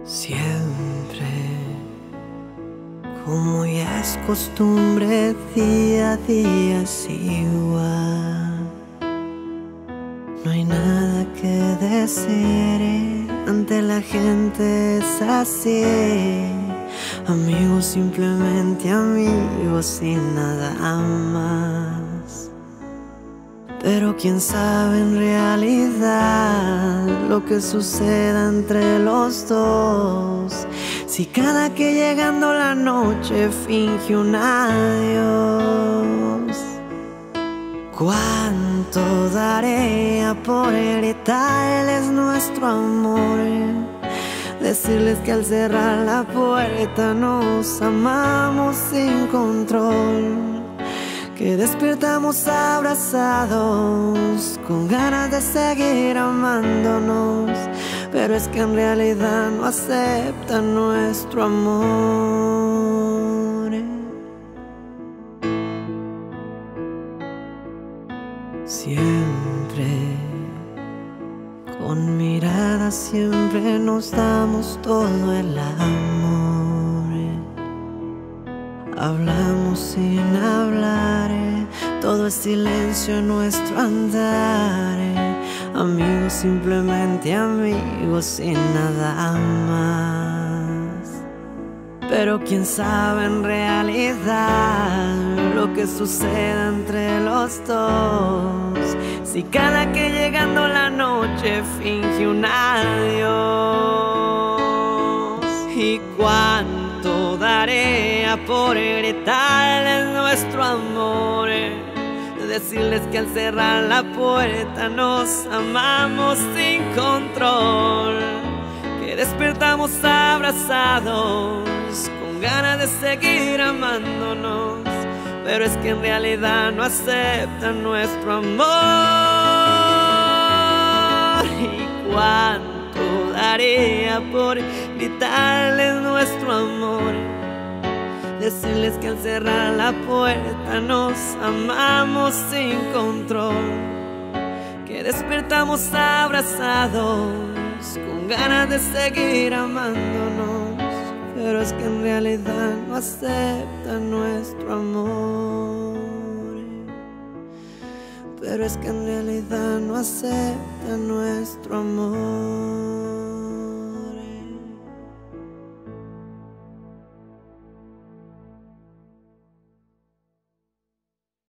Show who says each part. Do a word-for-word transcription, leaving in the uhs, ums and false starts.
Speaker 1: Siempre, como ya es costumbre, día a día es igual. No hay nada que decir, ante la gente es así. Amigos, simplemente amigos sin nada más. Pero quién sabe en realidad lo que suceda entre los dos, si cada que llegando la noche finge un adiós. Cuánto daría por gritarles nuestro amor, decirles que al cerrar la puerta nos amamos sin control, que despertamos abrazados con ganas de seguir amándonos, pero es que en realidad no aceptan nuestro amor. Siempre, con miradas siempre nos damos todo el amor. Hablamos sin hablar, todo es silencio en nuestro andar. Amigos, simplemente amigos sin nada más. Pero quién sabe en realidad lo que suceda entre los dos, si cada que llegando la noche finge un adiós. Y cuánto daría por gritarles nuestro amor, decirles que al cerrar la puerta nos amamos sin control, que despertamos abrazados con ganas de seguir amándonos, pero es que en realidad no aceptan nuestro amor. Y cuánto daría por gritarles nuestro amor, decirles que al cerrar la puerta nos amamos sin control, que despertamos abrazados con ganas de seguir amándonos, pero es que en realidad no aceptan nuestro amor. Pero es que en realidad no aceptan nuestro amor.